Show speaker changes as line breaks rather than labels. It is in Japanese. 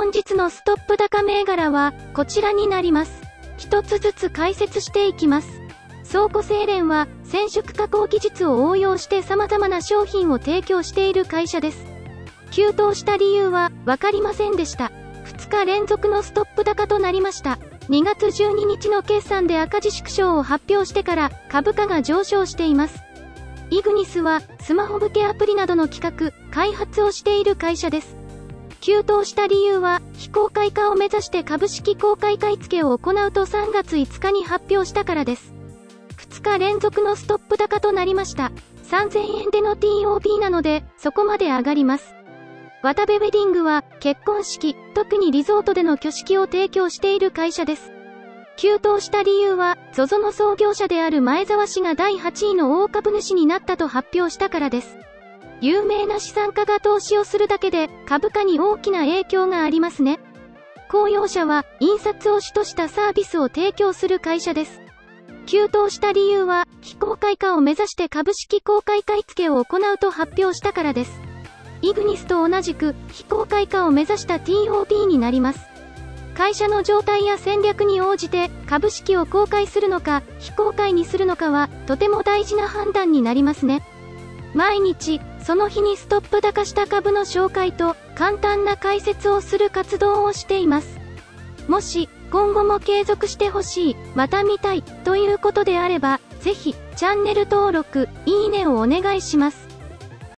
本日のストップ高銘柄はこちらになります。一つずつ解説していきます。倉庫製錬は染色加工技術を応用して様々な商品を提供している会社です。急騰した理由はわかりませんでした。2日連続のストップ高となりました。2月12日の決算で赤字縮小を発表してから株価が上昇しています。イグニスはスマホ向けアプリなどの企画、開発をしている会社です。急騰した理由は非公開化を目指して株式公開買い付けを行うと3月5日に発表したからです。2日連続のストップ高となりました。3000円での TOB なのでそこまで上がります。渡部ウェディングは結婚式、特にリゾートでの挙式を提供している会社です。急騰した理由は ZOZO の創業者である前澤氏が第8位の大株主になったと発表したからです。有名な資産家が投資をするだけで株価に大きな影響がありますね。公用車は印刷を主としたサービスを提供する会社です。急騰した理由は非公開化を目指して株式公開買い付けを行うと発表したからです。イグニスと同じく非公開化を目指した TOB になります。会社の状態や戦略に応じて株式を公開するのか非公開にするのかはとても大事な判断になりますね。毎日その日にストップ高した株の紹介と簡単な解説をする活動をしています。もし今後も継続してほしい、また見たいということであれば、ぜひチャンネル登録、いいねをお願いします。